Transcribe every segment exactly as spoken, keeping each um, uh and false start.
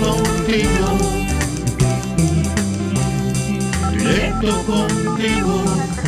contigo, directo contigo.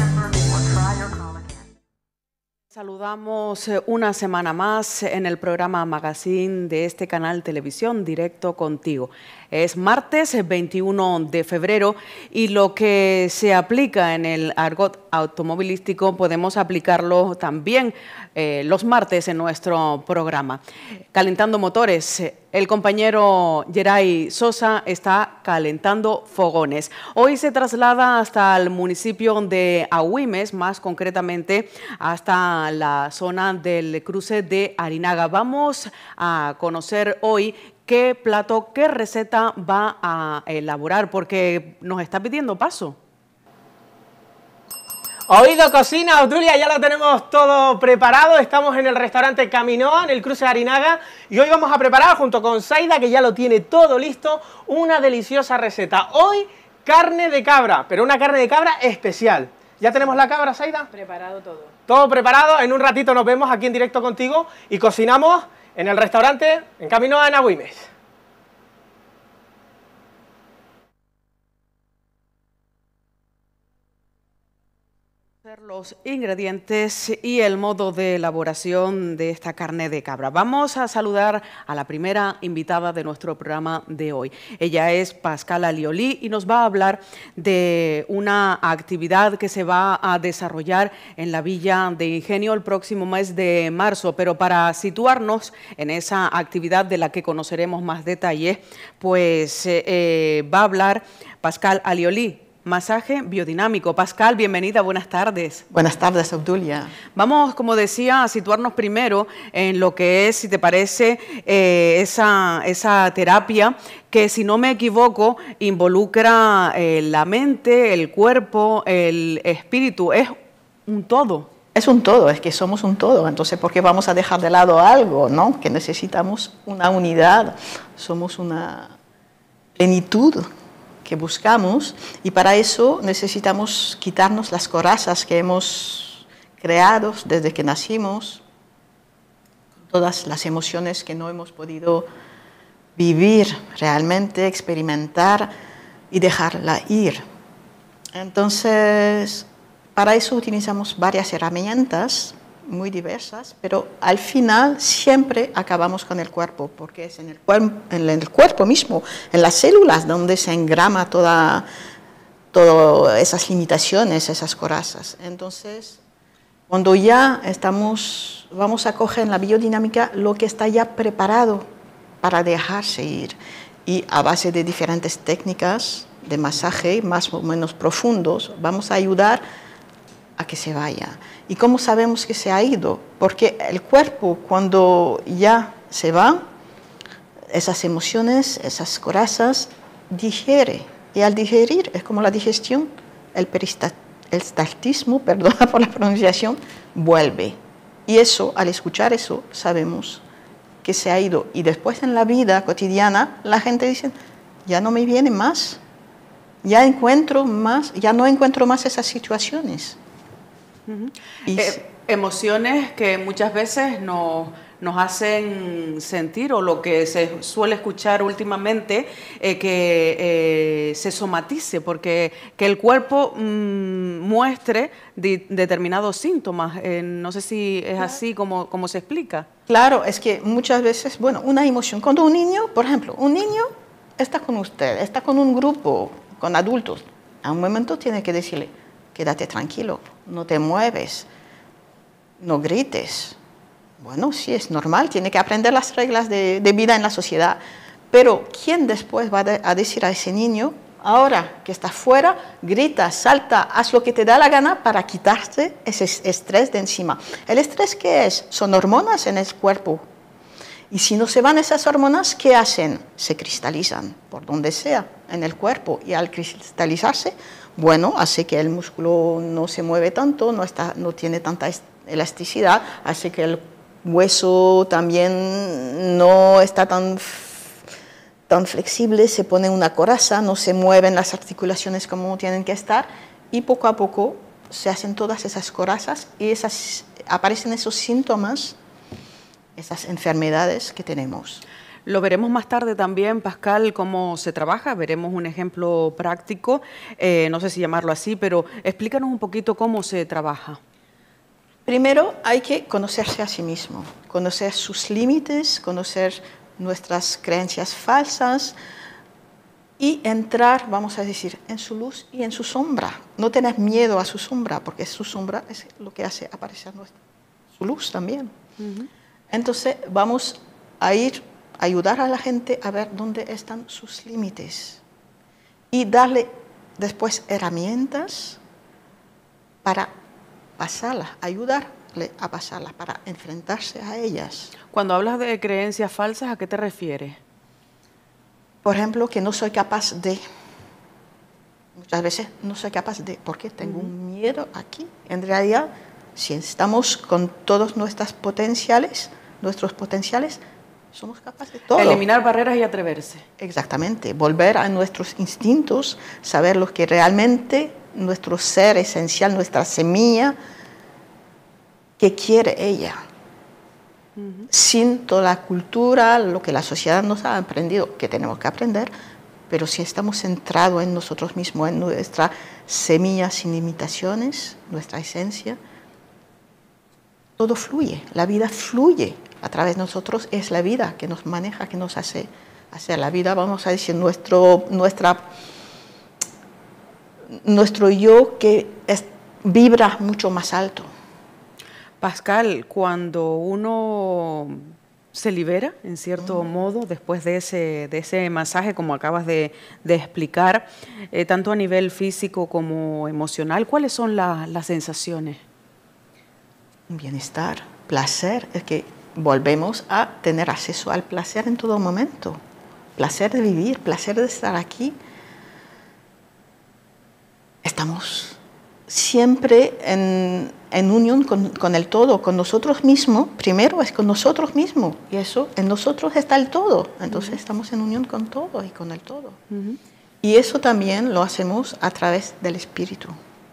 Saludamos una semana más en el programa Magazine de este canal Televisión Directo Contigo. Es martes veintiuno de febrero y lo que se aplica en el argot automovilístico podemos aplicarlo también eh, los martes en nuestro programa. Calentando motores, el compañero Geray Sosa está calentando fogones. Hoy se traslada hasta el municipio de Agüimes, más concretamente hasta la zona del cruce de Arinaga. Vamos a conocer hoy qué plato, qué receta va a elaborar, porque nos está pidiendo paso. Oído Cocina, Obdulia, ya lo tenemos todo preparado. Estamos en el restaurante Caminoa, en el cruce de Arinaga, y hoy vamos a preparar, junto con Zaida, que ya lo tiene todo listo, una deliciosa receta. Hoy, carne de cabra, pero una carne de cabra especial. ¿Ya tenemos la cabra, Zaida? Preparado todo. Todo preparado, en un ratito nos vemos aquí en directo contigo y cocinamos en el restaurante en Caminoa, en Agüimes. Los ingredientes y el modo de elaboración de esta carne de cabra. Vamos a saludar a la primera invitada de nuestro programa de hoy. Ella es Pascal Aliolí y nos va a hablar de una actividad que se va a desarrollar en la Villa de Ingenio el próximo mes de marzo. Pero para situarnos en esa actividad de la que conoceremos más detalles, pues eh, eh, va a hablar Pascal Aliolí. Masaje biodinámico. Pascal, bienvenida, buenas tardes. Buenas tardes, Obdulia. Vamos, como decía, a situarnos primero en lo que es, si te parece, eh, esa, esa terapia que, si no me equivoco, involucra eh, la mente, el cuerpo, el espíritu. Es un todo. Es un todo, es que somos un todo. Entonces, ¿por qué vamos a dejar de lado algo, no? Que necesitamos una unidad, somos una plenitud que buscamos, y para eso necesitamos quitarnos las corazas que hemos creado desde que nacimos, todas las emociones que no hemos podido vivir realmente, experimentar y dejarla ir. Entonces, para eso utilizamos varias herramientas muy diversas, pero al final siempre acabamos con el cuerpo, porque es en el, cuer en el cuerpo mismo, en las células, donde se engrama toda, todas esas limitaciones, esas corazas. Entonces, cuando ya estamos, vamos a coger en la biodinámica lo que está ya preparado para dejarse ir, y a base de diferentes técnicas de masaje más o menos profundos, vamos a ayudar a que se vaya. ¿Y cómo sabemos que se ha ido? Porque el cuerpo, cuando ya se va, esas emociones, esas corazas, digiere. Y al digerir, es como la digestión, el peristaltismo, perdona por la pronunciación, vuelve. Y eso, al escuchar eso, sabemos que se ha ido. Y después en la vida cotidiana, la gente dice, ya no me viene más, ya encuentro más, ya no encuentro más esas situaciones. Uh-huh. eh, emociones que muchas veces nos, nos hacen sentir, o lo que se suele escuchar últimamente, eh, que eh, se somatice, porque que el cuerpo mmm, muestre de, determinados síntomas. Eh, no sé si es así como, como se explica. Claro, es que muchas veces, bueno, una emoción, cuando un niño, por ejemplo, un niño está con usted, está con un grupo, con adultos, a un momento tiene que decirle, quédate tranquilo, no te mueves, no grites. Bueno, sí, es normal, tiene que aprender las reglas de, de vida en la sociedad. Pero, ¿quién después va a decir a ese niño, ahora que está fuera, grita, salta, haz lo que te da la gana para quitarte ese estrés de encima? ¿El estrés qué es? Son hormonas en el cuerpo. Y si no se van esas hormonas, ¿qué hacen? Se cristalizan por donde sea en el cuerpo, y al cristalizarse, bueno, hace que el músculo no se mueve tanto, no, está, no tiene tanta elasticidad, hace que el hueso también no está tan, tan flexible, se pone una coraza, no se mueven las articulaciones como tienen que estar, y poco a poco se hacen todas esas corazas y esas, aparecen esos síntomas, esas enfermedades que tenemos. Lo veremos más tarde también, Pascal, cómo se trabaja, veremos un ejemplo práctico, eh, no sé si llamarlo así, pero explícanos un poquito cómo se trabaja. Primero hay que conocerse a sí mismo, conocer sus límites, conocer nuestras creencias falsas y entrar, vamos a decir, en su luz y en su sombra. No tener miedo a su sombra, porque su sombra es lo que hace aparecer nuestra, su luz también. Uh-huh. Entonces vamos a ir a ayudar a la gente a ver dónde están sus límites y darle después herramientas para pasarlas, ayudarle a pasarlas, para enfrentarse a ellas. Cuando hablas de creencias falsas, ¿a qué te refieres? Por ejemplo, que no soy capaz de, muchas veces no soy capaz de, porque tengo uh-huh. un miedo aquí. En realidad, si estamos con todos nuestros potenciales, nuestros potenciales, somos capaces de todo. Eliminar barreras y atreverse. Exactamente, volver a nuestros instintos, saber lo que realmente nuestro ser esencial, nuestra semilla, que quiere ella. Uh-huh. Sin toda la cultura, lo que la sociedad nos ha aprendido, que tenemos que aprender, pero si estamos centrados en nosotros mismos, en nuestra semilla sin limitaciones, nuestra esencia, todo fluye, la vida fluye a través de nosotros, es la vida que nos maneja, que nos hace hacer la vida, vamos a decir, nuestro, nuestra, nuestro yo que es, vibra mucho más alto. Pascal, cuando uno se libera, en cierto uh-huh. modo, después de ese, de ese masaje, como acabas de, de explicar, eh, tanto a nivel físico como emocional, ¿cuáles son la, las sensaciones? Bienestar, placer, es que volvemos a tener acceso al placer en todo momento, placer de vivir, placer de estar aquí. Estamos siempre en, en unión con, con el todo, con nosotros mismos. Primero es con nosotros mismos y eso, en nosotros está el todo. Entonces uh-huh. estamos en unión con todo y con el todo. Uh-huh. Y eso también lo hacemos a través del espíritu,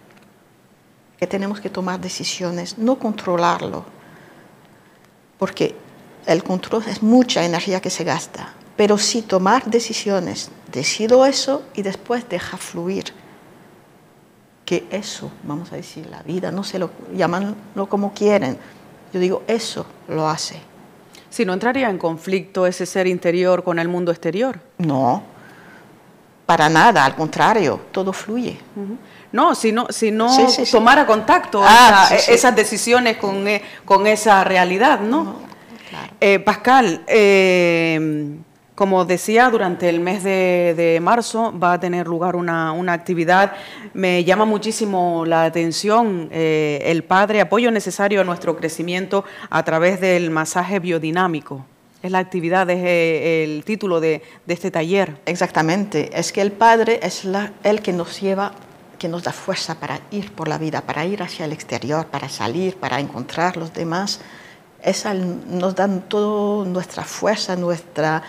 que tenemos que tomar decisiones, no controlarlo, porque el control es mucha energía que se gasta, pero sí tomar decisiones, decido eso y después deja fluir. Que eso, vamos a decir, la vida, no sé, lo, llamanlo como quieren, yo digo, eso lo hace. Si no entraría en conflicto ese ser interior con el mundo exterior. No, para nada, al contrario, todo fluye. Uh-huh. No, si no, si no sí, sí, sí. tomara contacto ah, esa, sí, sí. esas decisiones con, eh, con esa realidad, ¿no? no claro. eh, Pascal, eh, como decía, durante el mes de, de marzo va a tener lugar una, una actividad. Me llama muchísimo la atención eh, el Padre, apoyo necesario a nuestro crecimiento a través del masaje biodinámico. Es la actividad, es eh, el título de, de este taller. Exactamente, es que el Padre es la, el que nos lleva, que nos da fuerza para ir por la vida, para ir hacia el exterior, para salir, para encontrar los demás. Esa nos dan toda nuestra fuerza, nuestra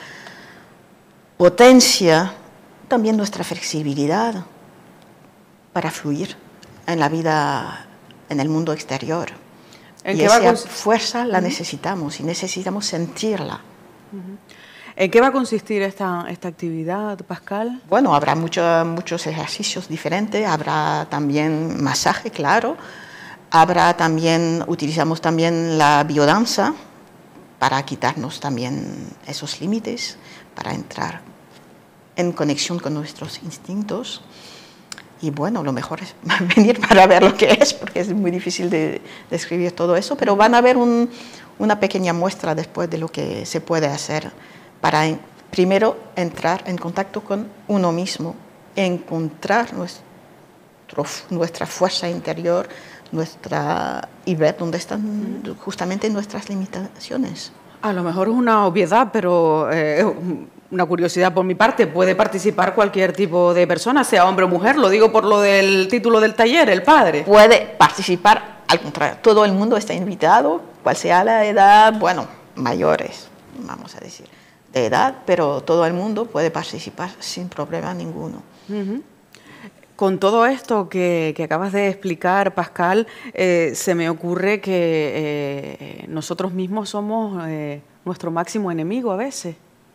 potencia, también nuestra flexibilidad para fluir en la vida, en el mundo exterior. ¿En y qué esa va fuerza la necesitamos y necesitamos sentirla. Uh-huh. ¿En qué va a consistir esta, esta actividad, Pascal? Bueno, habrá mucho, muchos ejercicios diferentes, habrá también masaje, claro, habrá también, utilizamos también la biodanza para quitarnos también esos límites, para entrar en conexión con nuestros instintos. Y bueno, lo mejor es venir para ver lo que es, porque es muy difícil de describir todo eso, pero van a ver un, una pequeña muestra después de lo que se puede hacer para en, primero entrar en contacto con uno mismo, encontrar nuestro, nuestra fuerza interior, nuestra, y ver dónde están justamente nuestras limitaciones. A lo mejor es una obviedad, pero eh, una curiosidad por mi parte, puede participar cualquier tipo de persona, sea hombre o mujer, lo digo por lo del título del taller, el Padre. Puede participar, al contrario, todo el mundo está invitado, cual sea la edad, bueno, mayores, vamos a decir, de edad, pero todo el mundo puede participar sin problema ninguno. Uh-huh. Con todo esto que, que acabas de explicar, Pascal, eh, se me ocurre que eh, nosotros mismos somos eh, nuestro máximo enemigo a veces.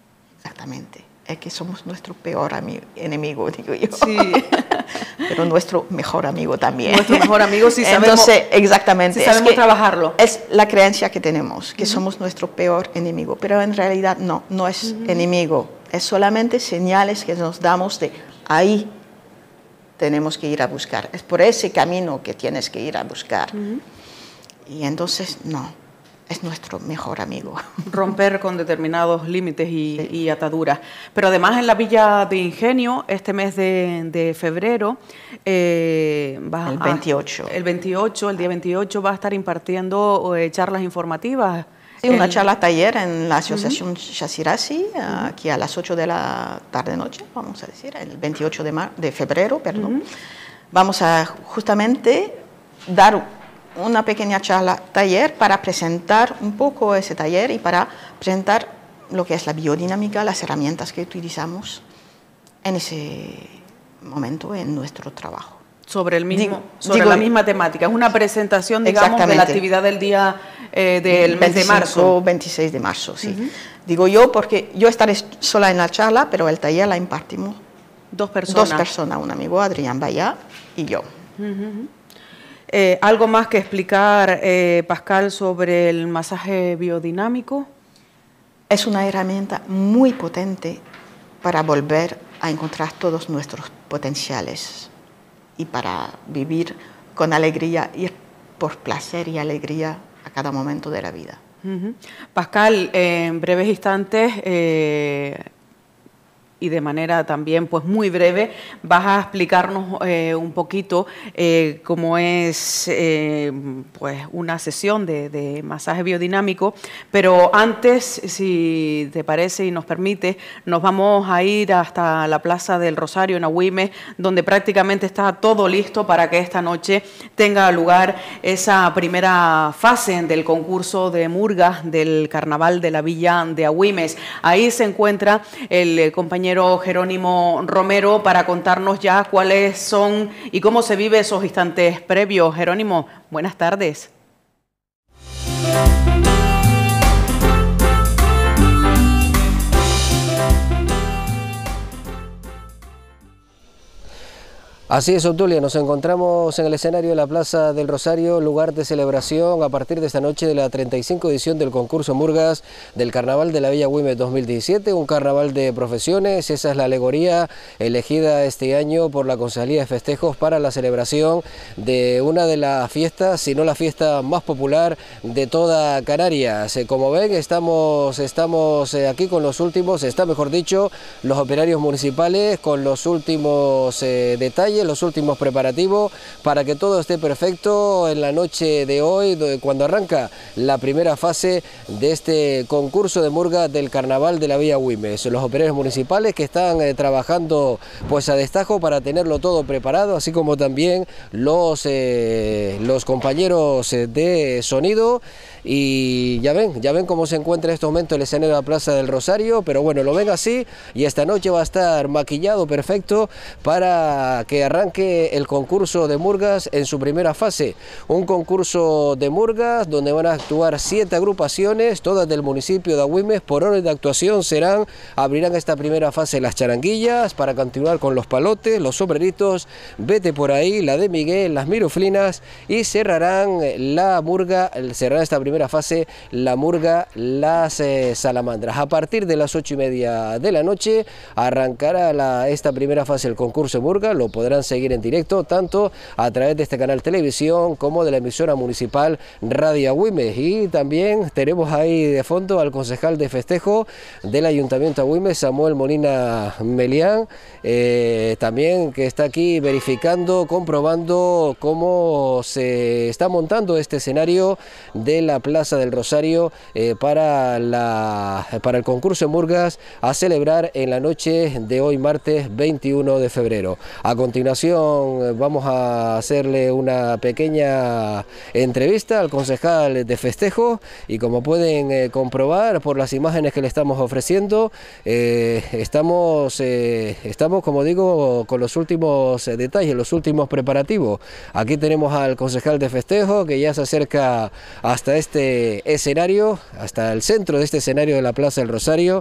exactamente. Es que somos nuestro peor amigo, enemigo, digo yo. Sí. Pero nuestro mejor amigo también. Nuestro mejor amigo si sabemos, Entonces, exactamente. si sabemos es que trabajarlo. Es la creencia que tenemos, que uh-huh. somos nuestro peor enemigo. Pero en realidad no, no es uh-huh. enemigo. Es solamente señales que nos damos de ahí tenemos que ir a buscar. Es por ese camino que tienes que ir a buscar. Uh-huh. Y entonces, no. Es nuestro mejor amigo. Romper con determinados límites y, sí. y ataduras. Pero además en la Villa de Ingenio, este mes de, de febrero, eh, va el veintiocho. A, el veintiocho, el día veintiocho, va a estar impartiendo eh, charlas informativas. Sí, una el... charla taller en la Asociación uh-huh. Shazirasi, uh-huh. aquí a las ocho de la tarde-noche, vamos a decir, el veintiocho de, mar de febrero, perdón. Uh-huh. Vamos a justamente dar una pequeña charla taller para presentar un poco ese taller y para presentar lo que es la biodinámica, las herramientas que utilizamos en ese momento en nuestro trabajo. Sobre, el mismo, digo, sobre digo, la misma temática, es una presentación, digamos, de la actividad del día eh, del mes de marzo. veintiséis de marzo, sí. Uh-huh. Digo yo porque yo estaré sola en la charla, pero el taller la impartimos dos personas. Dos personas, un amigo, Adrián Bayá, y yo. Uh-huh. Eh, ¿Algo más que explicar, eh, Pascal, sobre el masaje biodinámico? Es una herramienta muy potente para volver a encontrar todos nuestros potenciales y para vivir con alegría, ir por placer y alegría a cada momento de la vida. Uh-huh. Pascal, eh, en breves instantes... Eh, y de manera también pues muy breve, vas a explicarnos eh, un poquito eh, cómo es eh, pues una sesión de, de masaje biodinámico, pero antes, si te parece y nos permite, nos vamos a ir hasta la Plaza del Rosario en Agüimes, donde prácticamente está todo listo para que esta noche tenga lugar esa primera fase del concurso de murgas del Carnaval de la Villa de Agüimes. Ahí se encuentra el compañero Jerónimo Romero para contarnos ya cuáles son y cómo se vive esos instantes previos. Jerónimo, buenas tardes. Así es, Obdulia, nos encontramos en el escenario de la Plaza del Rosario, lugar de celebración a partir de esta noche de la treinta y cinco edición del concurso Murgas del Carnaval de la Villa Agüimes dos mil diecisiete, un carnaval de profesiones. Esa es la alegoría elegida este año por la Concejalía de Festejos para la celebración de una de las fiestas, si no la fiesta más popular de toda Canarias. Como ven, estamos, estamos aquí con los últimos, está mejor dicho, los operarios municipales con los últimos eh, detalles, los últimos preparativos para que todo esté perfecto en la noche de hoy, cuando arranca la primera fase de este concurso de murga del Carnaval de la Villa Agüimes. Los operarios municipales que están eh, trabajando pues a destajo para tenerlo todo preparado, así como también los, eh, los compañeros de sonido. Y ya ven, ya ven cómo se encuentra en este momento el escenario de la Plaza del Rosario, pero bueno, lo ven así y esta noche va a estar maquillado perfecto para que arranque el concurso de murgas en su primera fase. Un concurso de murgas donde van a actuar siete agrupaciones, todas del municipio de Agüimes. Por orden de actuación serán, abrirán esta primera fase las charanguillas para continuar con los palotes, los sombreritos, vete por ahí, la de Miguel, las miroflinas y cerrarán la murga, cerrarán esta primera fase la murga Las eh, Salamandras. A partir de las ocho y media de la noche arrancará la, esta primera fase del concurso de murga. Lo podrán seguir en directo tanto a través de este canal televisión como de la emisora municipal Radio Agüimes. Y también tenemos ahí de fondo al concejal de festejo del Ayuntamiento de Agüimes, Samuel Molina Melián, eh, también que está aquí verificando, comprobando cómo se está montando este escenario de la Plaza del Rosario eh, para, la, para el concurso de murgas a celebrar en la noche de hoy, martes veintiuno de febrero. A continuación vamos a hacerle una pequeña entrevista al concejal de festejo y como pueden eh, comprobar por las imágenes que le estamos ofreciendo, eh, estamos, eh, estamos, como digo, con los últimos detalles, los últimos preparativos. Aquí tenemos al concejal de festejo que ya se acerca hasta este este escenario, hasta el centro de este escenario de la Plaza del Rosario.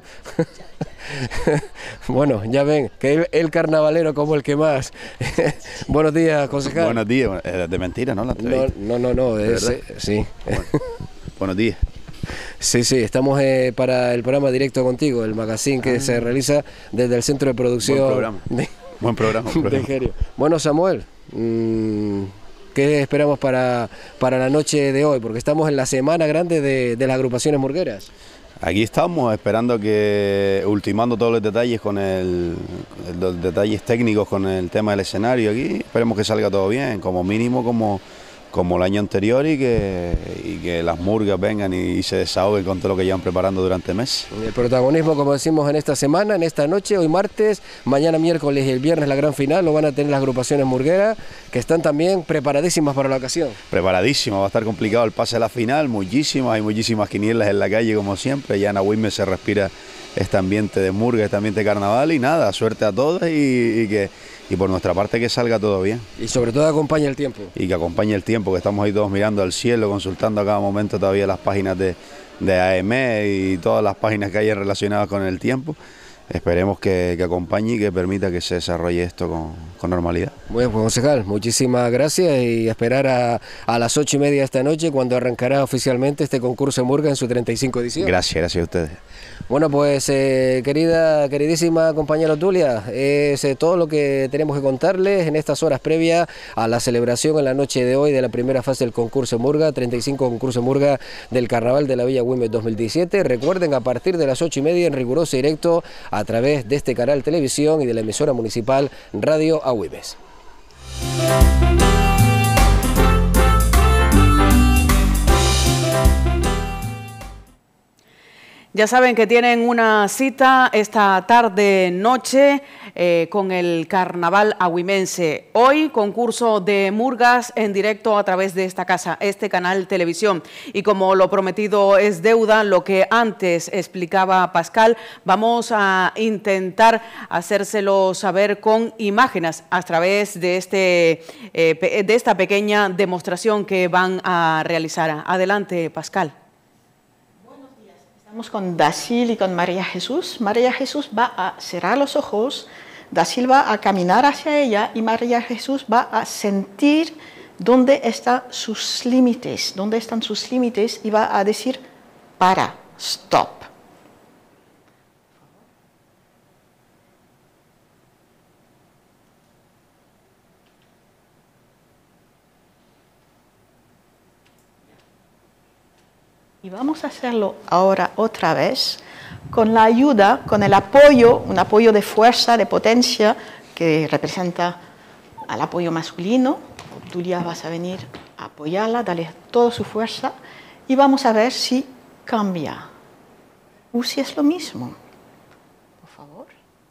Bueno, ya ven, que el, el carnavalero como el que más. Buenos días, concejal. Buenos días, de mentira, ¿no? La no, no, no, no, es, eh, sí. Bueno, buenos días. Sí, sí, estamos eh, para el programa Directo Contigo, el magazine que ah. se realiza desde el centro de producción. Buen programa. De, buen programa. Buen programa. De bueno, Samuel, mmm, ¿qué esperamos para, para la noche de hoy? Porque estamos en la semana grande de, de las agrupaciones murgueras. Aquí estamos esperando que, ultimando todos los detalles con el, los detalles técnicos con el tema del escenario aquí, esperemos que salga todo bien, como mínimo como, como el año anterior y que, y que las murgas vengan y, y se desahoguen con todo lo que llevan preparando durante el mes. El protagonismo, como decimos, en esta semana, en esta noche, hoy martes, mañana miércoles y el viernes la gran final, lo van a tener las agrupaciones murgueras, que están también preparadísimas para la ocasión. Preparadísimas, va a estar complicado el pase a la final, muchísimas, hay muchísimas quinielas en la calle como siempre, ya en Agüime se respira este ambiente de murga, este ambiente de carnaval y nada, suerte a todas y, y que y por nuestra parte que salga todo bien. Y sobre todo acompañe el tiempo. Y que acompañe el tiempo, que estamos ahí todos mirando al cielo, consultando a cada momento todavía las páginas de, de A M E y todas las páginas que hay relacionadas con el tiempo. Esperemos que, que acompañe y que permita que se desarrolle esto con, con normalidad. Bueno, pues concejal, muchísimas gracias y esperar a, a las ocho y media esta noche cuando arrancará oficialmente este concurso de murga en su treinta y cinco edición. Gracias, gracias a ustedes. Bueno, pues eh, querida, queridísima compañera Otulia, es eh, todo lo que tenemos que contarles en estas horas previas a la celebración en la noche de hoy de la primera fase del concurso Murga, treinta y cinco concurso Murga del Carnaval de la Villa Güemes dos mil diecisiete. Recuerden, a partir de las ocho y media en riguroso directo a través de este canal televisión y de la emisora municipal Radio Agüimes. Ya saben que tienen una cita esta tarde-noche eh, con el Carnaval agüimense. Hoy, concurso de murgas en directo a través de esta casa, este canal televisión. Y como lo prometido es deuda, lo que antes explicaba Pascal, vamos a intentar hacérselo saber con imágenes a través de, este, eh, de esta pequeña demostración que van a realizar. Adelante, Pascal. Estamos con Dasil y con María Jesús. María Jesús va a cerrar los ojos, Dasil va a caminar hacia ella y María Jesús va a sentir dónde están sus límites, dónde están sus límites y va a decir para, stop. Y vamos a hacerlo ahora otra vez con la ayuda, con el apoyo, un apoyo de fuerza, de potencia, que representa al apoyo masculino. Otulia vas a venir a apoyarla, darle toda su fuerza y vamos a ver si cambia o si es lo mismo. Por favor.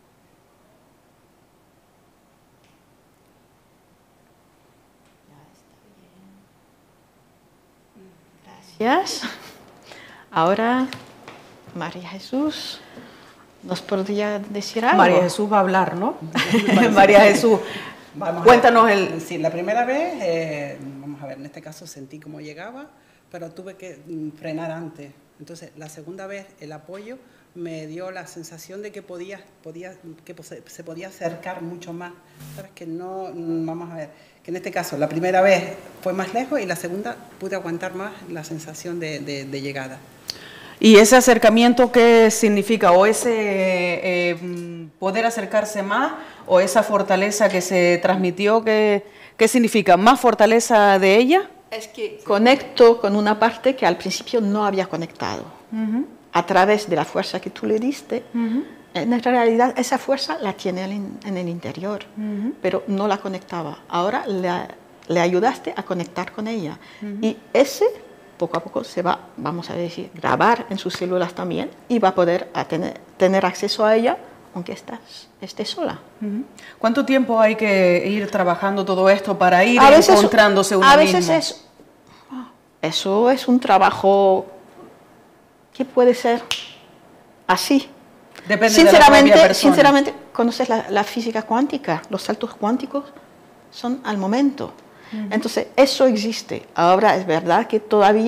Gracias. Ahora, María Jesús, ¿nos podría decir algo? María Jesús va a hablar, ¿no? María Jesús, vamos cuéntanos ver. el... Sí, la primera vez, eh, vamos a ver, en este caso sentí cómo llegaba, pero tuve que frenar antes. Entonces, la segunda vez, el apoyo me dio la sensación de que podía, podía, que se podía acercar mucho más. Sabes que no, vamos a ver, que en este caso, la primera vez fue más lejos y la segunda pude aguantar más la sensación de, de, de llegada. ¿Y ese acercamiento qué significa? ¿O ese eh, poder acercarse más o esa fortaleza que se transmitió? ¿Qué, qué significa? ¿Más fortaleza de ella? Es que conecto con una parte que al principio no había conectado. Uh-huh. A través de la fuerza que tú le diste, uh-huh. En realidad esa fuerza la tiene en el interior, uh-huh. Pero no la conectaba. Ahora le, le ayudaste a conectar con ella. Uh-huh. Y ese... poco a poco se va, vamos a decir, grabar en sus células también y va a poder a tener, tener acceso a ella aunque estás, esté sola. Uh-huh. ¿Cuánto tiempo hay que ir trabajando todo esto para ir a veces, encontrándose uno a mismo? veces es, eso es un trabajo que puede ser así. Depende sinceramente, de la persona. Sinceramente, conoces la, la física cuántica, los saltos cuánticos son al momento. Entonces, eso existe. Ahora es verdad que todavía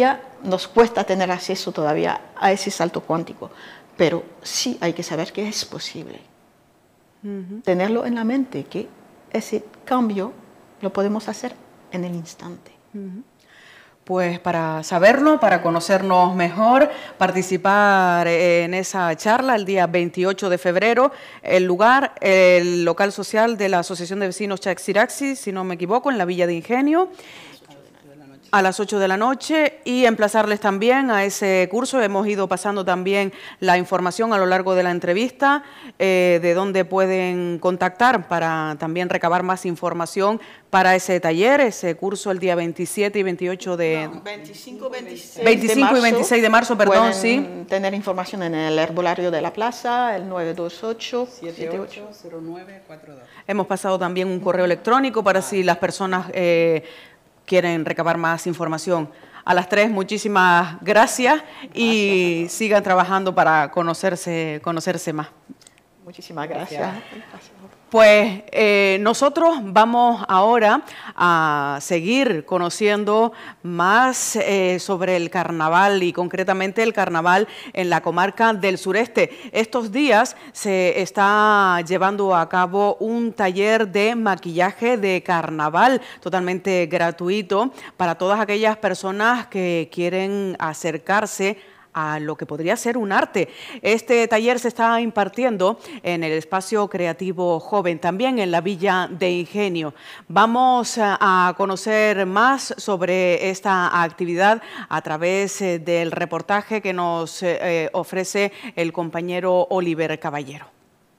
nos cuesta tener acceso todavía a ese salto cuántico, pero sí hay que saber que es posible. Uh-huh. Tenerlo en la mente, que ese cambio lo podemos hacer en el instante. Uh-huh. Pues para saberlo, para conocernos mejor, participar en esa charla el día veintiocho de febrero, el lugar, el local social de la Asociación de Vecinos Chaxiraxi, si no me equivoco, en la Villa de Ingenio, a las ocho de la noche, y emplazarles también a ese curso. Hemos ido pasando también la información a lo largo de la entrevista eh, de dónde pueden contactar para también recabar más información para ese taller, ese curso el día veintisiete y veintiocho de... No, veinticinco, veintiséis veinticinco de marzo, y veintiséis de marzo, perdón, sí. Tener información en el herbolario de la plaza, el nueve dos ocho, siete ocho cero nueve cuatro dos. Hemos pasado también un correo electrónico para si las personas eh, quieren recabar más información. A las tres, muchísimas gracias, gracias y sigan trabajando para conocerse, conocerse más. Muchísimas gracias. gracias. Pues eh, nosotros vamos ahora a seguir conociendo más eh, sobre el carnaval y concretamente el carnaval en la comarca del sureste. Estos días se está llevando a cabo un taller de maquillaje de carnaval totalmente gratuito para todas aquellas personas que quieren acercarse a lo que podría ser un arte. Este taller se está impartiendo en el espacio creativo joven, también en la Villa de Ingenio. Vamos a conocer más sobre esta actividad a través del reportaje que nos eh, ofrece el compañero Oliver Caballero.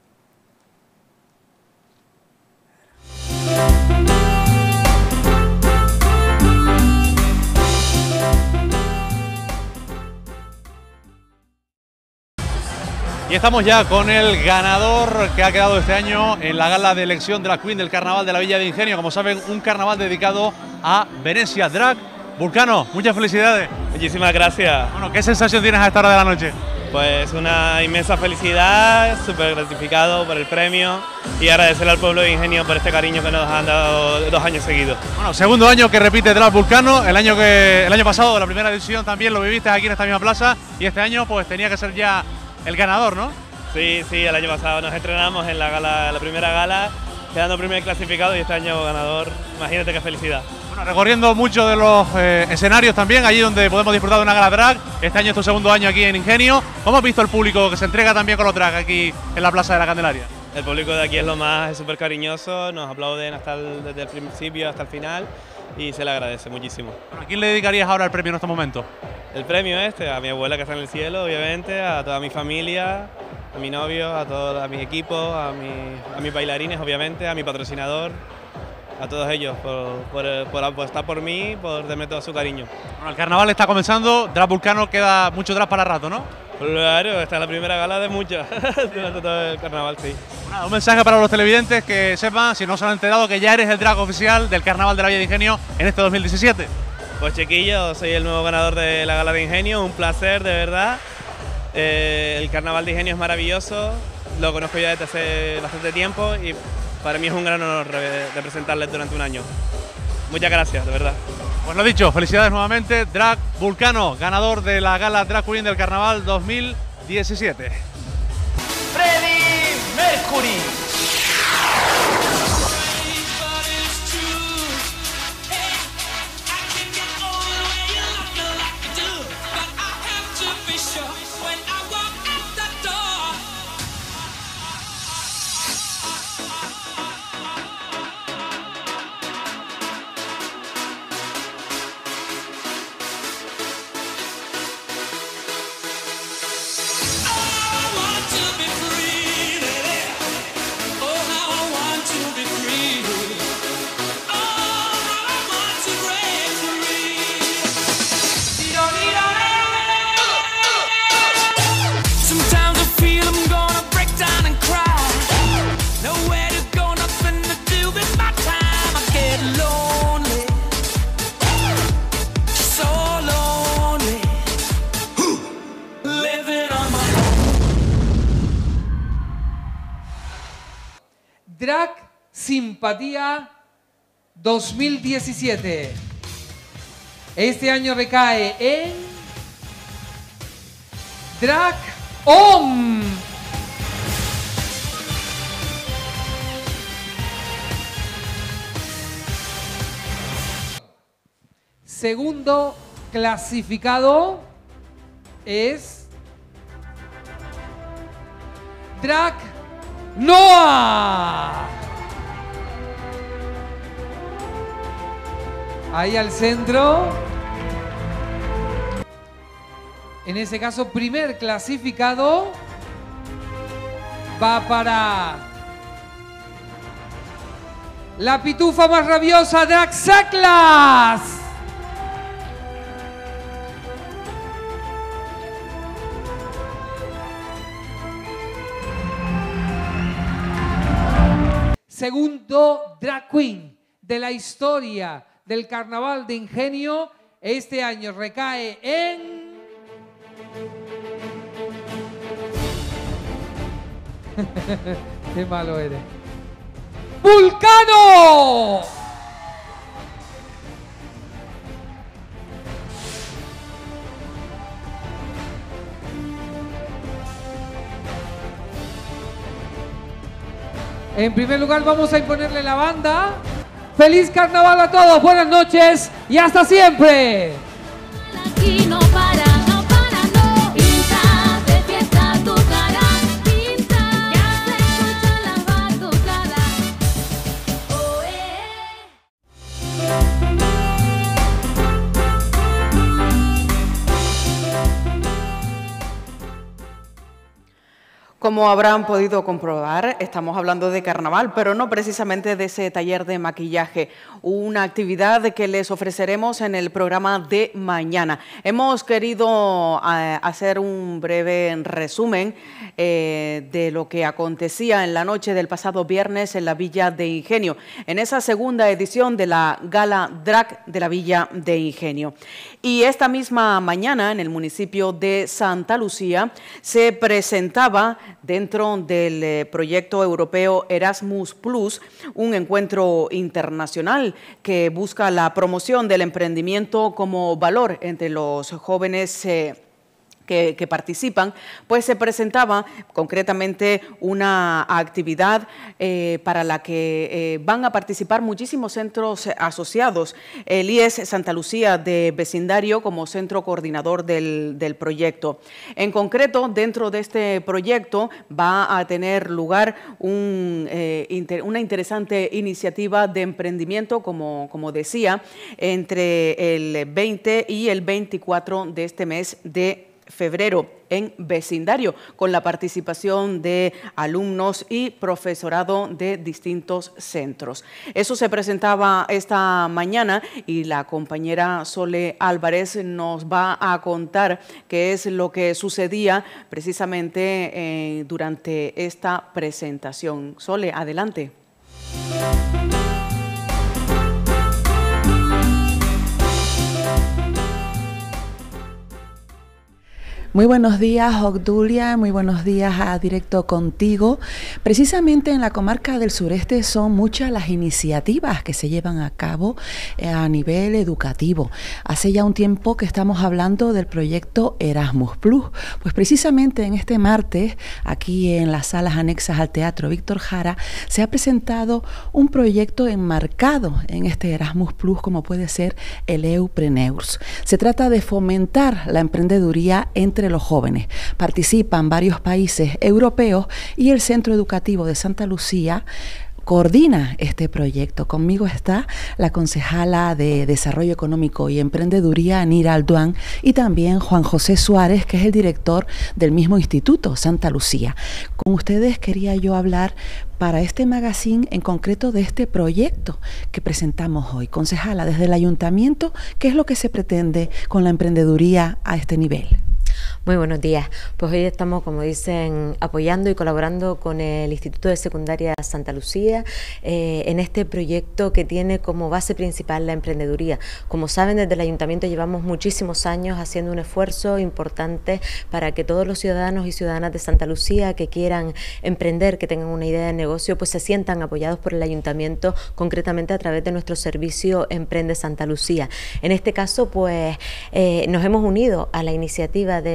Y estamos ya con el ganador que ha quedado este año en la gala de elección de la Queen del Carnaval de la Villa de Ingenio. Como saben, un carnaval dedicado a Venecia Drag. Vulcano, muchas felicidades. Muchísimas gracias. Bueno, ¿qué sensación tienes a esta hora de la noche? Pues una inmensa felicidad, súper gratificado por el premio y agradecerle al pueblo de Ingenio por este cariño que nos han dado dos años seguidos. Bueno, segundo año que repite Drag Vulcano, el año, que, el año pasado, la primera edición también lo viviste aquí en esta misma plaza y este año pues tenía que ser ya el ganador, ¿no? Sí, sí, el año pasado nos estrenamos en la gala, la primera gala, quedando primer clasificado y este año ganador. Imagínate qué felicidad. Bueno, recorriendo muchos de los eh, escenarios también, allí donde podemos disfrutar de una gala drag. Este año es tu segundo año aquí en Ingenio. ¿Cómo has visto el público que se entrega también con los drag aquí en la Plaza de la Candelaria? El público de aquí es lo más, es súper cariñoso, nos aplauden hasta el, desde el principio hasta el final y se le agradece muchísimo. Bueno, ¿a quién le dedicarías ahora el premio en este momento? El premio este, a mi abuela que está en el cielo, obviamente, a toda mi familia, a mi novio, a todos a mis equipos, a, mi, a mis bailarines, obviamente, a mi patrocinador, a todos ellos, por, por, por apostar por mí, por darme todo su cariño. Bueno, el carnaval está comenzando, Drag Vulcano queda mucho Drag para rato, ¿no? Claro, esta es la primera gala de muchas, durante todo el carnaval, sí. Bueno, un mensaje para los televidentes que sepan, si no se han enterado, que ya eres el drag oficial del Carnaval de la Villa de Ingenio en este dos mil diecisiete. Pues chiquillo, soy el nuevo ganador de la Gala de Ingenio, un placer de verdad. Eh, el Carnaval de Ingenio es maravilloso, lo conozco ya desde hace bastante tiempo y para mí es un gran honor representarles durante un año. Muchas gracias, de verdad. Pues lo dicho, felicidades nuevamente, Drag Vulcano, ganador de la Gala Drag Queen del Carnaval dos mil diecisiete. Freddie Mercury. Drag Simpatía dos mil diecisiete. Este año recae en Drag On. Segundo clasificado es Drag Noah. Ahí al centro. En ese caso, primer clasificado va para la pitufa más rabiosa, Drag Saklas. Segundo drag queen de la historia del Carnaval de Ingenio, este año recae en... ¡Qué malo eres! ¡Vulcano! En primer lugar vamos a imponerle la banda. ¡Feliz Carnaval a todos! Buenas noches y hasta siempre. Aquí no para, no para, no. Pinta de fiesta tu cara, pinta. Ya se escucha la batucada. Oh, eh. Como habrán podido comprobar, estamos hablando de carnaval, pero no precisamente de ese taller de maquillaje, una actividad que les ofreceremos en el programa de mañana. Hemos querido eh, hacer un breve resumen eh, de lo que acontecía en la noche del pasado viernes en la Villa de Ingenio, en esa segunda edición de la Gala Drag de la Villa de Ingenio. Y esta misma mañana, en el municipio de Santa Lucía, se presentaba dentro del eh, proyecto europeo Erasmus Plus, un encuentro internacional que busca la promoción del emprendimiento como valor entre los jóvenes eh, Que, que participan, pues se presentaba concretamente una actividad eh, para la que eh, van a participar muchísimos centros asociados. El I E S Santa Lucía de Vecindario como centro coordinador del, del proyecto. En concreto, dentro de este proyecto va a tener lugar un, eh, inter, una interesante iniciativa de emprendimiento, como, como decía, entre el veinte y el veinticuatro de este mes de febrero en Vecindario, con la participación de alumnos y profesorado de distintos centros. Eso se presentaba esta mañana y la compañera Sole Álvarez nos va a contar qué es lo que sucedía precisamente eh, durante esta presentación. Sole, adelante. Muy buenos días, Obdulia, muy buenos días a Directo Contigo. Precisamente en la comarca del sureste son muchas las iniciativas que se llevan a cabo a nivel educativo. Hace ya un tiempo que estamos hablando del proyecto Erasmus Plus. Pues precisamente en este martes, aquí en las salas anexas al Teatro Víctor Jara, se ha presentado un proyecto enmarcado en este Erasmus Plus, como puede ser el Eupreneurs. Se trata de fomentar la emprendeduría entre los jóvenes. Participan varios países europeos y el Centro Educativo de Santa Lucía coordina este proyecto. Conmigo está la concejala de Desarrollo Económico y Emprendeduría, Nira Alduán, y también Juan José Suárez, que es el director del mismo instituto, Santa Lucía. Con ustedes quería yo hablar para este magazine en concreto de este proyecto que presentamos hoy. Concejala, desde el ayuntamiento, ¿qué es lo que se pretende con la emprendeduría a este nivel? Muy buenos días. Pues hoy estamos, como dicen, apoyando y colaborando con el Instituto de Secundaria Santa Lucía eh, en este proyecto que tiene como base principal la emprendeduría. Como saben, desde el Ayuntamiento llevamos muchísimos años haciendo un esfuerzo importante para que todos los ciudadanos y ciudadanas de Santa Lucía que quieran emprender, que tengan una idea de negocio, pues se sientan apoyados por el Ayuntamiento, concretamente a través de nuestro servicio Emprende Santa Lucía. En este caso, pues eh, nos hemos unido a la iniciativa de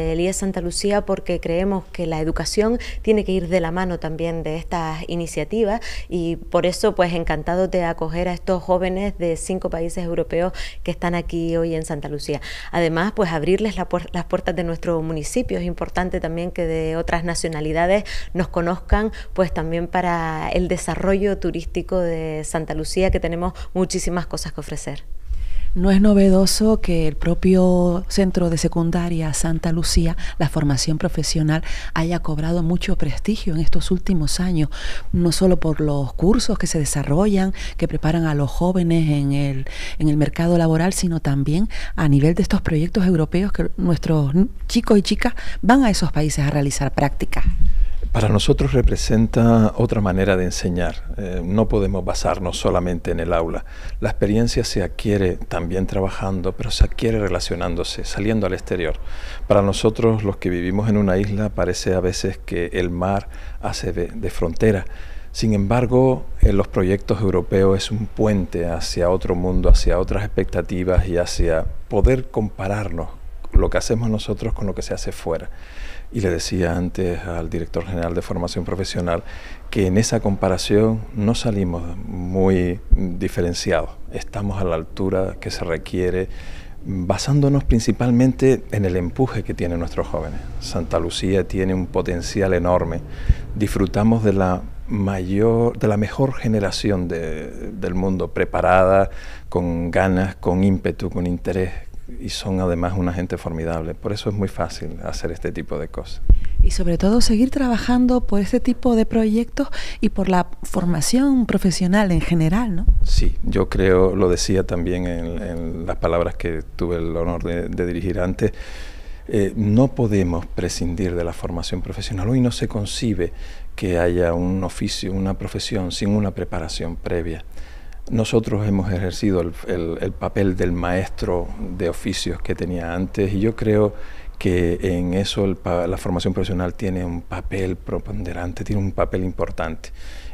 del I E S Santa Lucía porque creemos que la educación tiene que ir de la mano también de estas iniciativas y por eso pues encantado de acoger a estos jóvenes de cinco países europeos que están aquí hoy en Santa Lucía. Además pues abrirles la puer- las puertas de nuestro municipio, es importante también que de otras nacionalidades nos conozcan pues también para el desarrollo turístico de Santa Lucía, que tenemos muchísimas cosas que ofrecer. No es novedoso que el propio Centro de Secundaria Santa Lucía, la formación profesional, haya cobrado mucho prestigio en estos últimos años, no solo por los cursos que se desarrollan, que preparan a los jóvenes en el, en el mercado laboral, sino también a nivel de estos proyectos europeos que nuestros chicos y chicas van a esos países a realizar prácticas. Para nosotros representa otra manera de enseñar. Eh, no podemos basarnos solamente en el aula. La experiencia se adquiere también trabajando, pero se adquiere relacionándose, saliendo al exterior. Para nosotros, los que vivimos en una isla, parece a veces que el mar hace de, de frontera. Sin embargo, en los proyectos europeos es un puente hacia otro mundo, hacia otras expectativas y hacia poder compararnos lo que hacemos nosotros con lo que se hace fuera. Y le decía antes al director general de formación profesional que en esa comparación no salimos muy diferenciados, estamos a la altura que se requiere, basándonos principalmente en el empuje que tienen nuestros jóvenes. Santa Lucía tiene un potencial enorme, disfrutamos de la mayor, de la mejor generación de, del mundo, preparada, con ganas, con ímpetu, con interés, y son además una gente formidable. Por eso es muy fácil hacer este tipo de cosas. Y sobre todo seguir trabajando por este tipo de proyectos y por la formación profesional en general, ¿no? Sí, yo creo, lo decía también en, en las palabras que tuve el honor de, de dirigir antes, eh, no podemos prescindir de la formación profesional. Hoy no se concibe que haya un oficio, una profesión sin una preparación previa. Nosotros hemos ejercido el, el, el papel del maestro de oficios que tenía antes y yo creo que en eso el, la formación profesional tiene un papel preponderante, tiene un papel importante.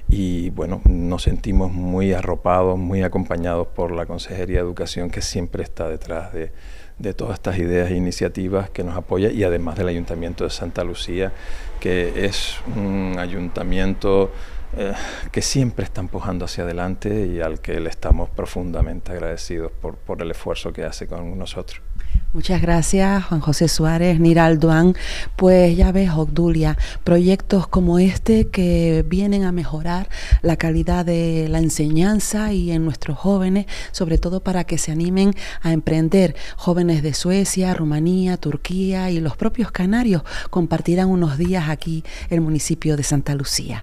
Y bueno, nos sentimos muy arropados, muy acompañados por la Consejería de Educación, que siempre está detrás de, de todas estas ideas e iniciativas que nos apoya, y además del Ayuntamiento de Santa Lucía, que es un ayuntamiento Eh, que siempre está empujando hacia adelante y al que le estamos profundamente agradecidos por, por el esfuerzo que hace con nosotros. Muchas gracias, Juan José Suárez, Nira Alduán. Pues ya ves, Obdulia, proyectos como este que vienen a mejorar la calidad de la enseñanza y en nuestros jóvenes, sobre todo para que se animen a emprender. Jóvenes de Suecia, Rumanía, Turquía y los propios canarios compartirán unos días aquí en el municipio de Santa Lucía.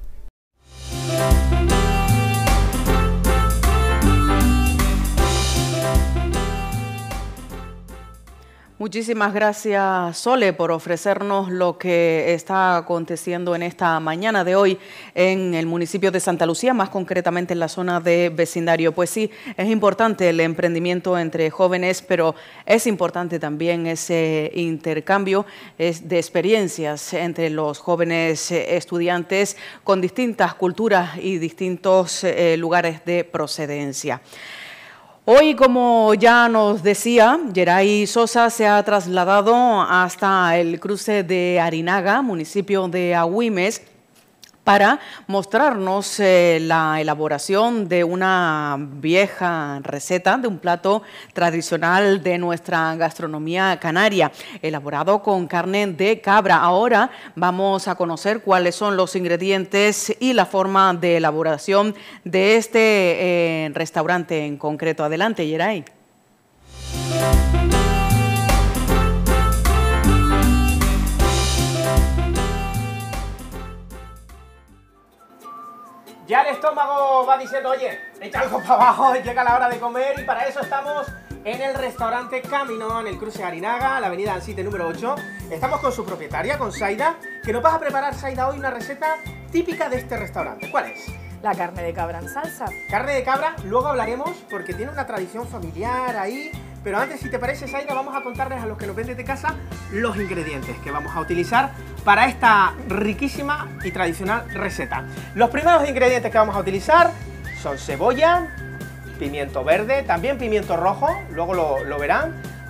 Muchísimas gracias, Sole, por ofrecernos lo que está aconteciendo en esta mañana de hoy en el municipio de Santa Lucía, más concretamente en la zona de vecindario. Pues sí, es importante el emprendimiento entre jóvenes, pero es importante también ese intercambio de experiencias entre los jóvenes estudiantes con distintas culturas y distintos lugares de procedencia. Hoy, como ya nos decía, Geray Sosa se ha trasladado hasta el cruce de Arinaga, municipio de Agüimes, para mostrarnos eh, la elaboración de una vieja receta, de un plato tradicional de nuestra gastronomía canaria, elaborado con carne de cabra. Ahora vamos a conocer cuáles son los ingredientes y la forma de elaboración de este eh, restaurante en concreto. Adelante, Geray. Ya el estómago va diciendo, oye, echa algo para abajo, llega la hora de comer, y para eso estamos en el restaurante Camino, en el cruce de Arinaga, la avenida Alcite número ocho. Estamos con su propietaria, con Saida, que nos vas a preparar, Saida, hoy una receta típica de este restaurante. ¿Cuál es? La carne de cabra en salsa. Carne de cabra, luego hablaremos, porque tiene una tradición familiar ahí. Pero antes, si te parece, Saida, vamos a contarles a los que nos ven desde casa los ingredientes que vamos a utilizar para esta riquísima y tradicional receta. Los primeros ingredientes que vamos a utilizar son cebolla, pimiento verde, también pimiento rojo, luego lo, lo verán,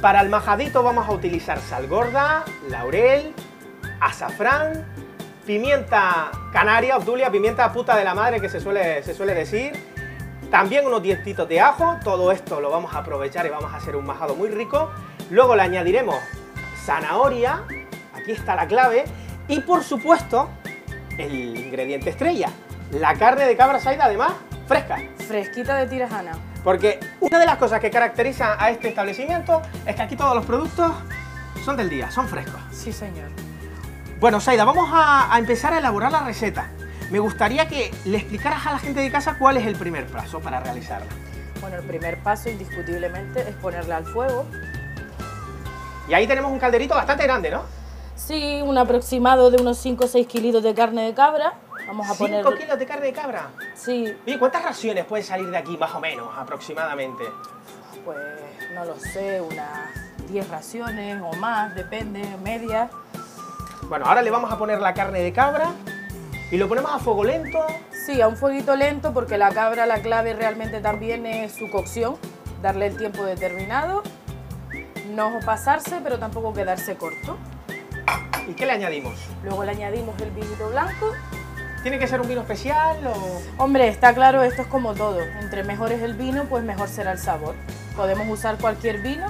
Para el majadito vamos a utilizar sal gorda, laurel, azafrán, pimienta canaria, Obdulia, pimienta puta de la madre que se suele, se suele decir, también unos dientitos de ajo. Todo esto lo vamos a aprovechar y vamos a hacer un majado muy rico. Luego le añadiremos zanahoria, aquí está la clave, y por supuesto el ingrediente estrella, la carne de cabra Saida, además fresca. Fresquita de Tirajana. Porque una de las cosas que caracteriza a este establecimiento es que aquí todos los productos son del día, son frescos. Sí, señor. Bueno, Saida, vamos a, a empezar a elaborar la receta. Me gustaría que le explicaras a la gente de casa cuál es el primer paso para realizarla. Bueno, el primer paso indiscutiblemente es ponerla al fuego. Y ahí tenemos un calderito bastante grande, ¿no? Sí, un aproximado de unos cinco o seis kilos de carne de cabra. Vamos a poner... ¿cinco kilos de carne de cabra? Sí. ¿Y cuántas raciones pueden salir de aquí, más o menos, aproximadamente? Pues no lo sé, unas diez raciones o más, depende, media. Bueno, ahora le vamos a poner la carne de cabra y lo ponemos a fuego lento. Sí, a un fueguito lento, porque la cabra, la clave realmente también es su cocción, darle el tiempo determinado, no pasarse, pero tampoco quedarse corto. ¿Y qué le añadimos? Luego le añadimos el vinito blanco. ¿Tiene que ser un vino especial o...? Hombre, está claro, esto es como todo. Entre mejor es el vino, pues mejor será el sabor. Podemos usar cualquier vino.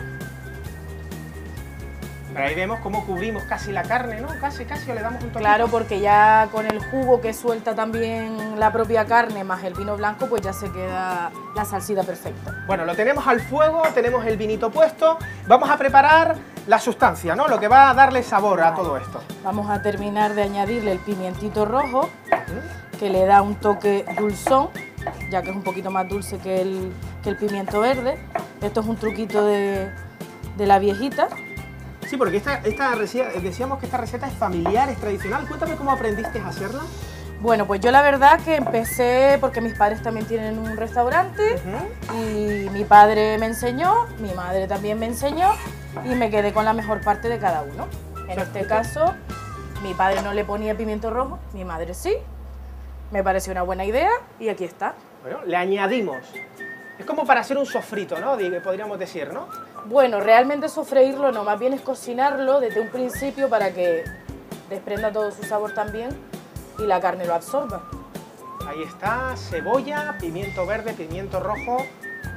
Pero ahí vemos cómo cubrimos casi la carne, ¿no? Casi, casi, o le damos un toque. Claro, porque ya con el jugo que suelta también la propia carne más el vino blanco, pues ya se queda la salsita perfecta. Bueno, lo tenemos al fuego, tenemos el vinito puesto. Vamos a preparar la sustancia, ¿no? Lo que va a darle sabor a todo esto. Vamos a terminar de añadirle el pimientito rojo, que le da un toque dulzón, ya que es un poquito más dulce que el, que el pimiento verde. Esto es un truquito de, de la viejita. Sí, porque esta, esta receta, decíamos que esta receta es familiar, es tradicional. Cuéntame cómo aprendiste a hacerla. Bueno, pues yo la verdad que empecé porque mis padres también tienen un restaurante. Uh-huh. Y mi padre me enseñó, mi madre también me enseñó y me quedé con la mejor parte de cada uno. En este caso, mi padre no le ponía pimiento rojo, mi madre sí. Me pareció una buena idea y aquí está. Bueno, le añadimos. Es como para hacer un sofrito, ¿no? Podríamos decir, ¿no? Bueno, realmente sofreírlo no, más bien es cocinarlo desde un principio para que desprenda todo su sabor también y la carne lo absorba. Ahí está, cebolla, pimiento verde, pimiento rojo,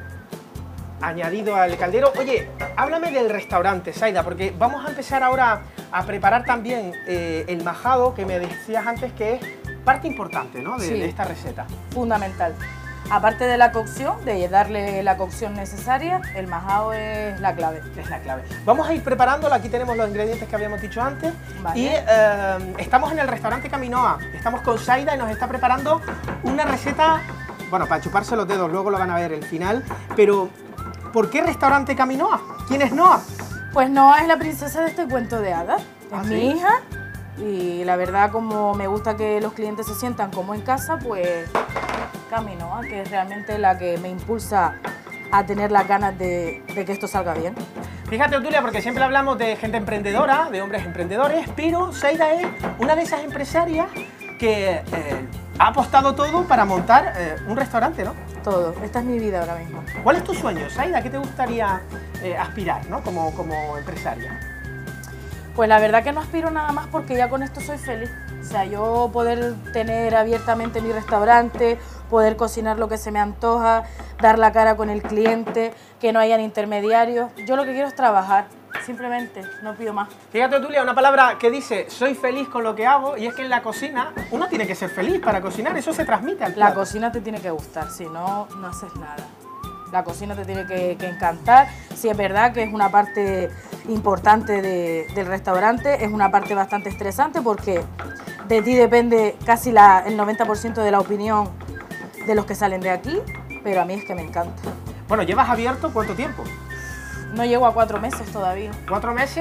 añadido al caldero. Oye, háblame del restaurante, Saida, porque vamos a empezar ahora a preparar también eh, el majado, que me decías antes que es parte importante, ¿no? de, Sí. de esta receta. Fundamental. Aparte de la cocción, de darle la cocción necesaria, el majado es la clave. Es la clave. Vamos a ir preparándolo, aquí tenemos los ingredientes que habíamos dicho antes. Vale. Y eh, estamos en el restaurante Caminoa, estamos con Saida y nos está preparando una receta, bueno, para chuparse los dedos, luego lo van a ver el final, pero ¿por qué restaurante Caminoa? ¿Quién es Noa? Pues Noa es la princesa de este cuento de hadas, es ¿Ah, mi sí? hija y la verdad como me gusta que los clientes se sientan como en casa, pues Caminoa, que es realmente la que me impulsa a tener las ganas de, de que esto salga bien. Fíjate, Obdulia, porque siempre hablamos de gente emprendedora, de hombres emprendedores, pero Saida es una de esas empresarias que eh, ha apostado todo para montar eh, un restaurante, ¿no? Todo, esta es mi vida ahora mismo. ¿Cuál es tu sueño, Saida? ¿Qué te gustaría eh, aspirar, ¿no? como, como empresaria? Pues la verdad que no aspiro nada más porque ya con esto soy feliz. O sea, yo poder tener abiertamente mi restaurante, poder cocinar lo que se me antoja, dar la cara con el cliente, que no hayan intermediarios. Yo lo que quiero es trabajar, simplemente, no pido más. Fíjate, Obdulia, una palabra que dice soy feliz con lo que hago, y es que en la cocina uno tiene que ser feliz para cocinar, eso se transmite al La plato. cocina te tiene que gustar, si no, no haces nada. La cocina te tiene que, que encantar. Sí, es verdad que es una parte importante de, del restaurante, es una parte bastante estresante porque de ti depende casi la, el noventa por ciento de la opinión de los que salen de aquí, pero a mí es que me encanta. Bueno, ¿llevas abierto cuánto tiempo? No llego a cuatro meses todavía. ¿Cuatro meses?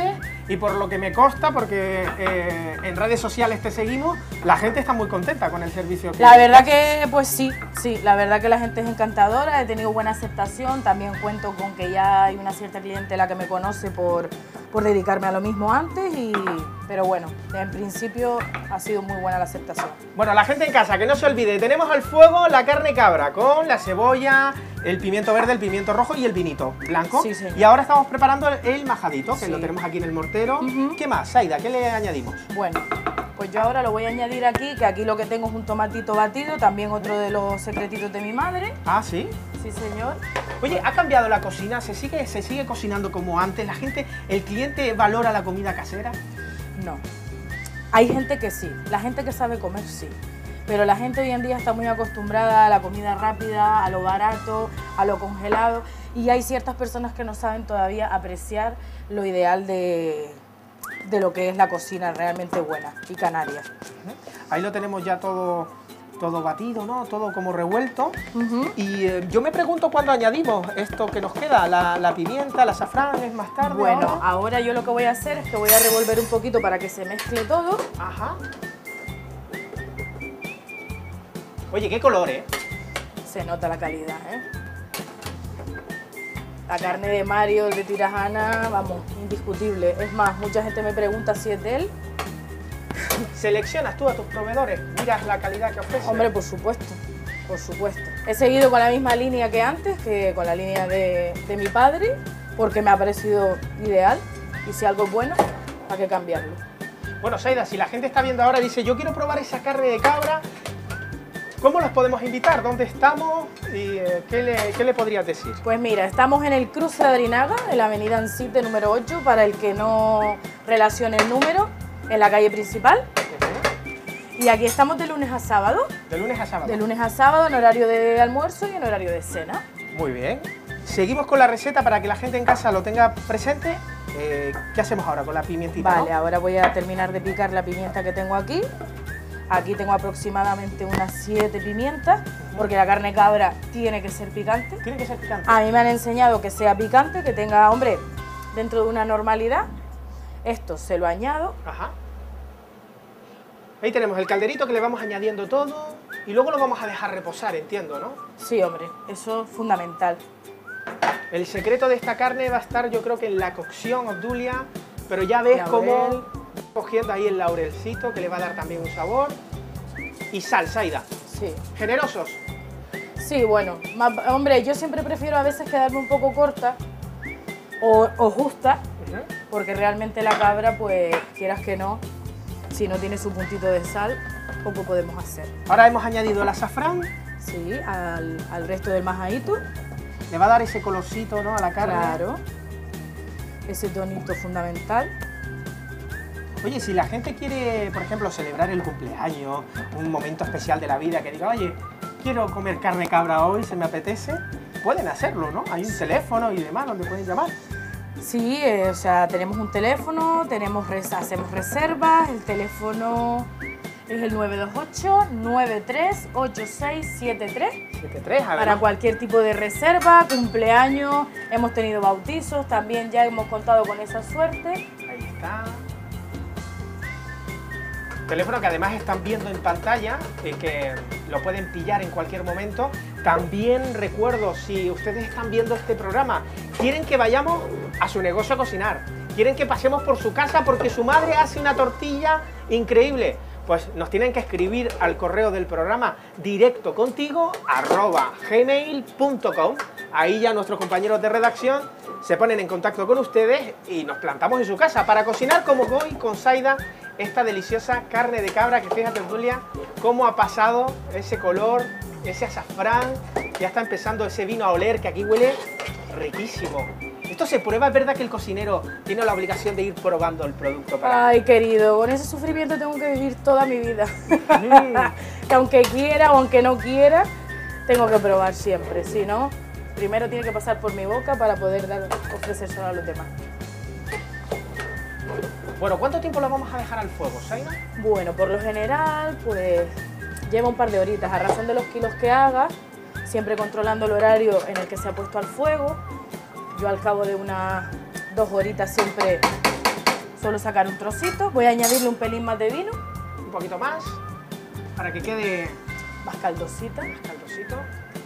y por lo que me consta, porque eh, en redes sociales te seguimos, la gente está muy contenta con el servicio. Que la verdad que, pues sí, sí, la verdad que la gente es encantadora, he tenido buena aceptación, también cuento con que ya hay una cierta clientela que me conoce por, por dedicarme a lo mismo antes, y, pero bueno, en principio ha sido muy buena la aceptación. Bueno, la gente en casa, que no se olvide, tenemos al fuego la carne cabra con la cebolla, el pimiento verde, el pimiento rojo y el vinito blanco. Sí, señor. Y ahora estamos preparando el, el majadito, que Sí. lo tenemos aquí en el mortero. Uh-huh. ¿Qué más, Saida? ¿Qué le añadimos? Bueno, pues yo ahora lo voy a añadir aquí, que aquí lo que tengo es un tomatito batido, también otro de los secretitos de mi madre. Ah, ¿sí? Sí, señor. Oye, ¿ha cambiado la cocina? ¿Se sigue, se sigue cocinando como antes? ¿La gente, el cliente valora la comida casera? No. Hay gente que sí, la gente que sabe comer sí. Pero la gente hoy en día está muy acostumbrada a la comida rápida, a lo barato, a lo congelado. Y hay ciertas personas que no saben todavía apreciar lo ideal de, de lo que es la cocina realmente buena y canaria. Ahí lo tenemos ya todo, todo batido, ¿no? Todo como revuelto. Uh-huh. Y eh, yo me pregunto cuándo añadimos esto que nos queda, la, la pimienta, el azafrán, ¿es más tarde? Bueno, ahora? ahora yo lo que voy a hacer es que voy a revolver un poquito para que se mezcle todo. Ajá. Oye, qué color, ¿eh? Se nota la calidad, ¿eh? La carne de Mario, de Tirajana, vamos, indiscutible. Es más, mucha gente me pregunta si es de él. ¿Seleccionas tú a tus proveedores? ¿Miras la calidad que ofrecen? Hombre, por supuesto, por supuesto. He seguido con la misma línea que antes, que con la línea de, de mi padre, porque me ha parecido ideal. Y si algo es bueno, ¿para qué cambiarlo? Bueno, Saida, si la gente está viendo ahora y dice, yo quiero probar esa carne de cabra, ¿cómo los podemos invitar? ¿Dónde estamos? ¿Y eh, qué, le, qué le podrías decir? Pues mira, estamos en el cruce de Arinaga, en la avenida Ancite número ocho, para el que no relacione el número, en la calle principal. Uh-huh. Y aquí estamos de lunes a sábado. ¿De lunes a sábado? De lunes a sábado, en horario de almuerzo y en horario de cena. Muy bien. Seguimos con la receta para que la gente en casa lo tenga presente. Eh, ¿Qué hacemos ahora con la pimientita? Vale, ¿no? ahora voy a terminar de picar la pimienta que tengo aquí. Aquí tengo aproximadamente unas siete pimientas, porque la carne cabra tiene que ser picante. Tiene que ser picante. A mí me han enseñado que sea picante, que tenga, hombre, dentro de una normalidad. Esto se lo añado. Ajá. Ahí tenemos el calderito que le vamos añadiendo todo y luego lo vamos a dejar reposar, entiendo, ¿no? Sí, hombre, eso es fundamental. El secreto de esta carne va a estar, yo creo que en la cocción, Obdulia, pero ya ves cómo cogiendo ahí el laurelcito que le va a dar también un sabor. Y sal, Saida. Sí. ¿Generosos? Sí, bueno, más, hombre, yo siempre prefiero a veces quedarme un poco corta o, o justa, uh-huh. porque realmente la cabra, pues quieras que no, si no tiene su puntito de sal, poco podemos hacer. Ahora hemos añadido el azafrán. Sí, al, al resto del majadito. Le va a dar ese colorcito, ¿no?, a la carne. Claro, ese tonito fundamental. Oye, si la gente quiere, por ejemplo, celebrar el cumpleaños, un momento especial de la vida, que diga, oye, quiero comer carne cabra hoy, se me apetece, pueden hacerlo, ¿no? Hay un sí. teléfono y demás donde pueden llamar. Sí, eh, o sea, tenemos un teléfono, tenemos res hacemos reservas, el teléfono es el nueve dos ocho, nueve tres ocho seis siete tres. siete tres, a ver. Para cualquier tipo de reserva, cumpleaños, hemos tenido bautizos, también ya hemos contado con esa suerte. Ahí está. Teléfono que además están viendo en pantalla, eh, que lo pueden pillar en cualquier momento. También recuerdo, si ustedes están viendo este programa, quieren que vayamos a su negocio a cocinar, quieren que pasemos por su casa porque su madre hace una tortilla increíble, pues nos tienen que escribir al correo del programa directo contigo arroba gmail punto com. Ahí ya nuestros compañeros de redacción se ponen en contacto con ustedes y nos plantamos en su casa para cocinar como hoy con Saida esta deliciosa carne de cabra que, fíjate, Julia, cómo ha pasado ese color, ese azafrán, ya está empezando ese vino a oler que aquí huele riquísimo. Esto se prueba, es verdad que el cocinero tiene la obligación de ir probando el producto para... Ay, querido, con ese sufrimiento tengo que vivir toda mi vida. Mm. Que aunque quiera o aunque no quiera, tengo que probar siempre, si no, primero tiene que pasar por mi boca para poder dar, ofrecérselo a los demás. Bueno, ¿cuánto tiempo lo vamos a dejar al fuego, Saida? Bueno, por lo general, pues lleva un par de horitas, a razón de los kilos que haga, siempre controlando el horario en el que se ha puesto al fuego. Yo al cabo de unas dos horitas siempre solo sacar un trocito. Voy a añadirle un pelín más de vino. Un poquito más, para que quede más caldosita. Más caldosito.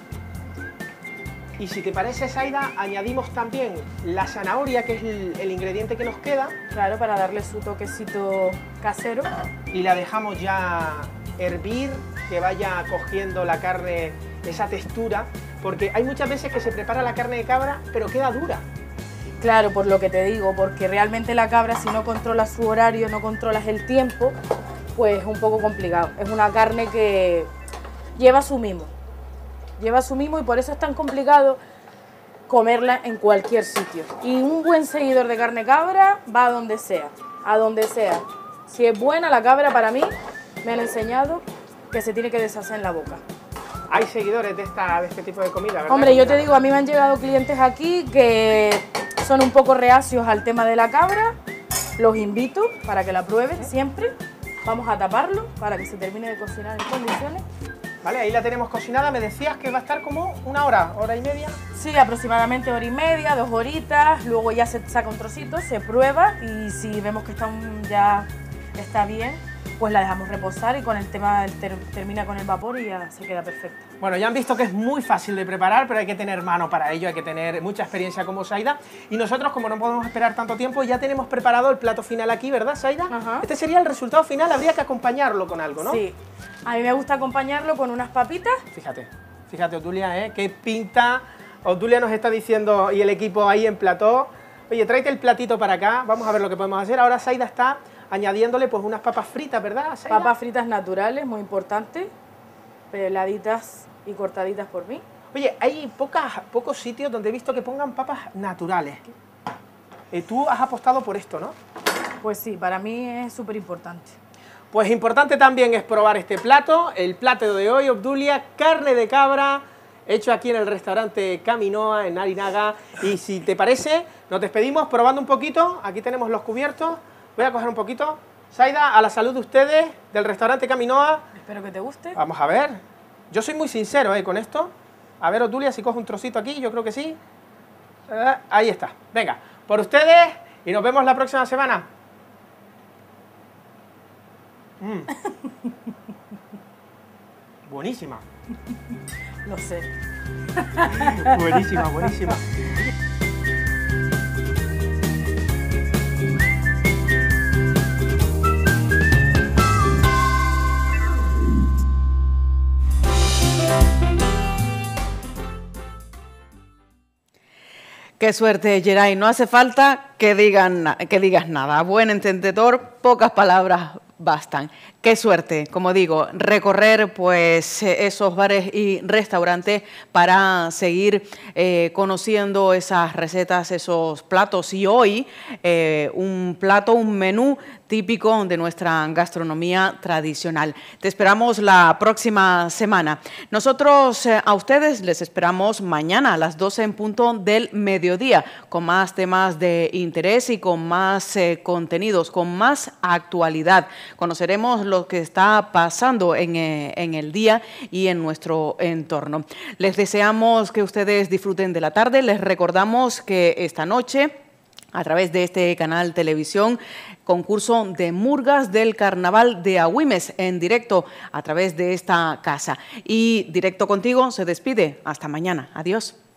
Y si te parece, Zaida, añadimos también la zanahoria, que es el, el ingrediente que nos queda. Claro, para darle su toquecito casero. Y la dejamos ya hervir, que vaya cogiendo la carne esa textura, porque hay muchas veces que se prepara la carne de cabra, pero queda dura. Claro, por lo que te digo, porque realmente la cabra, si no controlas su horario, no controlas el tiempo, pues es un poco complicado. Es una carne que lleva su mimo. Lleva su mimo y por eso es tan complicado comerla en cualquier sitio. Y un buen seguidor de carne cabra va a donde sea, a donde sea. Si es buena la cabra, para mí, me han enseñado que se tiene que deshacer en la boca. Hay seguidores de, esta, de este tipo de comida, ¿verdad? Hombre, yo te digo, a mí me han llegado clientes aquí que son un poco reacios al tema de la cabra. Los invito para que la prueben siempre. Vamos a taparlo para que se termine de cocinar en condiciones. Vale, ahí la tenemos cocinada. Me decías que va a estar como una hora, hora y media. Sí, aproximadamente hora y media, dos horitas. Luego ya se saca un trocito, se prueba y si vemos que está un, ya está bien, pues la dejamos reposar y con el tema ter, termina con el vapor y ya se queda perfecta. Bueno, ya han visto que es muy fácil de preparar, pero hay que tener mano para ello, hay que tener mucha experiencia como Zaida. Y nosotros, como no podemos esperar tanto tiempo, ya tenemos preparado el plato final aquí, ¿verdad, Zaida? Ajá. Este sería el resultado final, habría que acompañarlo con algo, ¿no? Sí, a mí me gusta acompañarlo con unas papitas. Fíjate, fíjate, Otulia, ¿eh? Qué pinta. Otulia nos está diciendo, y el equipo ahí en plató, oye, tráete el platito para acá, vamos a ver lo que podemos hacer. Ahora Zaida está añadiéndole pues unas papas fritas, ¿verdad, Zaida? Papas fritas naturales, muy importante, peladitas y cortaditas por mí. Oye, hay pocas, pocos sitios donde he visto que pongan papas naturales. Eh, tú has apostado por esto, ¿no? Pues sí, para mí es súper importante. Pues importante también es probar este plato, el plato de hoy, Obdulia, carne de cabra, hecho aquí en el restaurante Caminoa, en Arinaga. Y si te parece, nos despedimos probando un poquito. Aquí tenemos los cubiertos. Voy a coger un poquito. Zaida, a la salud de ustedes, del restaurante Caminoa. Espero que te guste. Vamos a ver. Yo soy muy sincero eh, con esto. A ver, Otulia, si cojo un trocito aquí, yo creo que sí. Eh, ahí está. Venga, por ustedes y nos vemos la próxima semana. Mm. Buenísima. Lo sé. Buenísima, buenísima. Qué suerte, Geray. No hace falta que, digan, que digas nada. Buen entendedor, pocas palabras bastan. Qué suerte, como digo, recorrer pues esos bares y restaurantes para seguir eh, conociendo esas recetas, esos platos. Y hoy eh, un plato, un menú típico de nuestra gastronomía tradicional. Te esperamos la próxima semana. Nosotros eh, a ustedes les esperamos mañana a las doce en punto del mediodía con más temas de interés y con más eh, contenidos, con más actualidad. Conoceremos lo que está pasando en, eh, en el día y en nuestro entorno. Les deseamos que ustedes disfruten de la tarde. Les recordamos que esta noche, a través de este canal televisión, concurso de murgas del Carnaval de Agüimes en directo a través de esta casa. Y Directo Contigo se despide. Hasta mañana. Adiós.